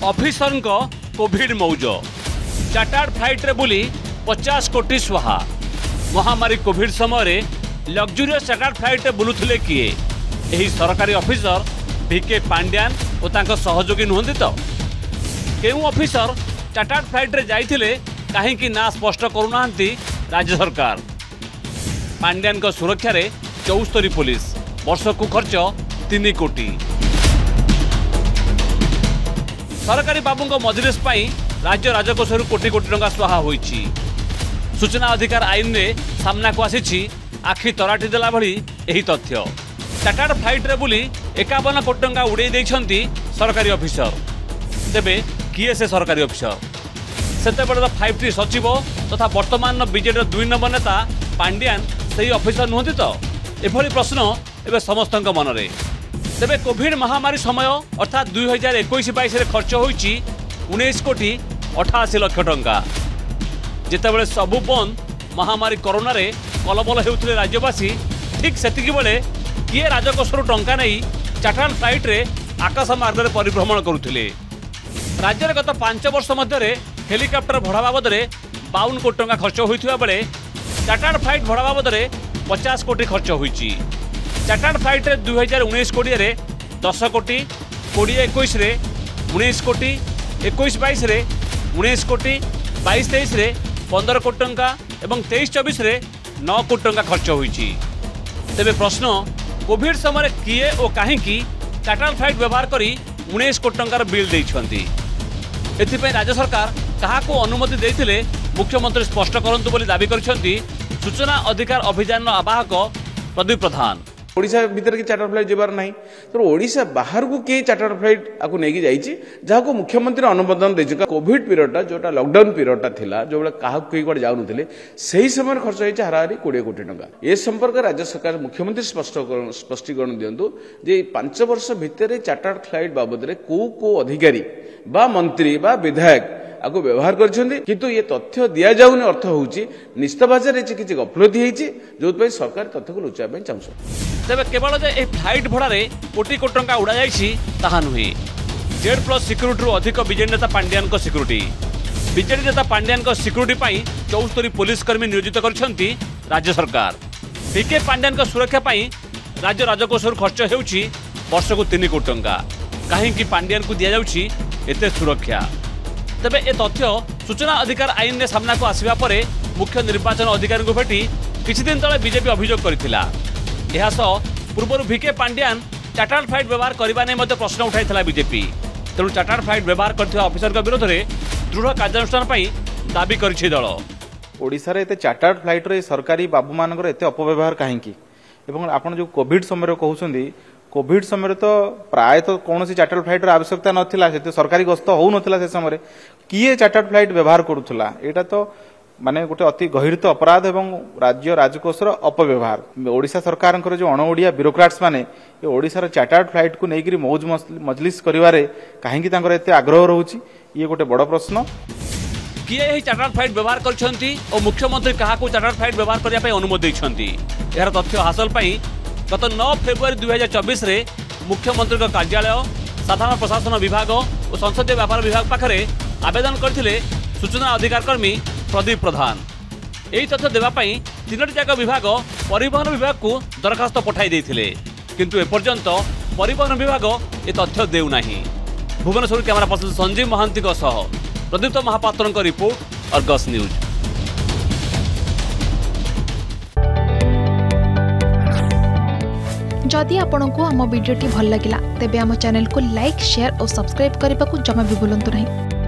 Officer Covid मौज chartered flight रे बुली 50 कोटी स्वाहा। महामारी कोविड समय लग्जूरियस चार्टार्ड फ्लाइट रे बुलुथिले किए एही सरकारी ऑफिसर भिके पांड्यान और तांको सहयोगी नुहंती तो केउ ऑफिसर चार्टार्ड फ्लाइट रे जाइथिले काहेकि ना स्पष्ट करूनांती राज्य सरकार। पांड्यान को सुरक्षा रे 74 पुलिस वर्ष को खर्च 3 कोटी। सरकारी बाबू मजलिस पाई राज्य राजकोष कोटी कोटी टंका स्वाहा होईची। सूचना अधिकार आईन में सामना को आसी आखि तराटी देला भली एही तथ्य। चार्टार्ड फ्लाइट रे बुली 51 कोटी टंका उड़े देइछंती सरकारी ऑफिसर। तेबे किए से सरकारी ऑफिसर सेतेबेले 5T सचिव तथा वर्तमान बीजेडी 2 नंबर नेता पांड्यान सही ऑफिसर नुहंती तो एभली प्रश्न एबे समस्त मनरे। तेबे कोविड महामारी समय अर्थात 2021-22 रे खर्च होईची 19 कोटी 88 लाख टंका। जितेबले सबु बंद महामारी कोरोना रे कलबल हेउथिले राज्यवासी ठीक सेतिकी बेले किए राजकोषर टंका नहीं चार्टार्ड फ्लाइट रे आकाश मार्ग रे परिभ्रमण करुथिले। राज्य रे गत 5 वर्ष मध्य हेलिकॉप्टर भड़ा बाबद 52 कोटी टंका खर्च होइथिबा बेले चार्टार्ड फ्लाइट भड़ा बाबद 50 कोटी खर्च होईची। चार्टार्ड फ्लाइट रे 2019 कोटी रे 10 कोटी, 2021 रे 19 कोटी, 21-22 रे 19 कोटी, 22-23 रे 15 कोटी टंका एवं 23-24 रे 9 कोटी टंका खर्च होईची। तेबे प्रश्न कोविड समय किए और काहेकि चार्टार्ड फ्लाइट व्यवहार करी 19 कोटी टंकार बिल देइछंती। एथिपై राज्य सरकार काहाको अनुमति देइथिले मुख्यमंत्री स्पष्ट करंतु बोली दाबी करछंती सूचना अधिकार अभियान आवाहक प्रदीप प्रधान। ओडिशा भीतर की चार्टार्ड फ्लाइट जबार नहीं तो ओडिशा बाहर को किए चार्टार्ड फ्लाइट आपको नहीं जाइए जहाँ मुख्यमंत्री अनुमोदन दे कोविड पीरियडा जोटा लॉकडाउन पीरियडा थिला जो बेले क्या कहीं जाऊन से समय खर्च होती हाराहारी 20 कोटी टंका। ए संपर्क राज्य सरकार मुख्यमंत्री स्पष्टीकरण दिंतु जे 5 वर्ष भितर चार्टार्ड फ्लाइट बाबद को अधिकारी बा मंत्री बा विधायक आपको व्यवहार किंतु ये तथ्य दि जाऊन अर्थ होची निस्तबाजार किसी गफलती होती जो सरकार तथ्य को लुचाई चाहूँ। तेबे केवल जे ए फ्लाइट भड़ारे कोटी कोटी टंका उड़ा जाइछि ताहा नुहे। Z+ सिक्यूरिटी अधिक बीजेडी नेता पांड्यान को सिक्यूरिटी बीजेडी नेता पांड्यान को सिक्यूरिटी पाई 74 पुलिस कर्मी नियोजित करछंती राज्य सरकार। भिके पांड्यान को सुरक्षा पाई राज्य राजकोष खर्च हेउछि वर्ष को 3 कोटी टंका। काहेकि पांड्यान को दिया जाउछि एते सुरक्षा। तेबे ए तथ्य सूचना अधिकार आईन में सामना को आसिबा परे मुख्य निर्वाचन अधिकारी को भेटी किछि दिन तले बीजेपी अभियोग करथिला। यह पूर्व भिके पांड्यान चार्टार्ड फ्लाइट व्यवहार करने में प्रश्न उठाई बीजेपी। तेणु चार्टार्ड फ्लाइट व्यवहार करथिबा ऑफिसर विरोध में दृढ़ कार्यानुष्ठान दाबी करिछि दल। ओडिशा रे एते चार्टार्ड फ्लाइट रे सरकारी बाबू मानकर एते अपव्यवहार काहेकि एवं आपण जो कोविड समय कहउछंदी कोविड समय तो प्राय तो कौन सी चार्टार्ड फ्लाइट आवश्यकता नथिला से सरकारी गस्त हो नथिला से समय किए चार्टार्ड फ्लाइट व्यवहार करुथला एटा तो माने गोटे अति गहिरत अपराध एवं राज्य राजकोषर अपव्यवहार। ओडिशा सरकार जो अणओडिया ब्यूरोक्राट्स माने ये ओडिशार चार्टार्ड फ्लाइट को लेकर मौज मजलिस करिवारे काहेकि तांकर एते आग्रह रहउची ये गोटे बड़ प्रश्न। किए एही चार्टार्ड फ्लाइट व्यवहार करछंती और मुख्यमंत्री काहाको चार्टार्ड फ्लाइट व्यवहार करिया पई अनुमति दैछंती। एहर तथ्य हासिल पई गत 9 फेब्रुआरी 2024 रे मुख्यमंत्री कार्यालय साधारण प्रशासन विभाग और संसदीय व्यापार विभाग पाखरे आवेदन करथिले सूचना अधिकार कर्मी प्रदीप प्रधान। यही तथ्य देवाई 3टी जाक विभाग परिवहन विभाग को दरखास्त पठाई देथिले किंतु एपर्यंत परिवहन विभाग ए तथ्य देउना। भुवनेश्वर कैमरा पर्सन संजीव महांती सह Pradipta Mahapatra report Argus news. जदि आपंक आम भिडी भल लगा तेब आम चैनल को लाइक शेयर और सब्सक्राइब करने को जमा भी भूलु नहीं।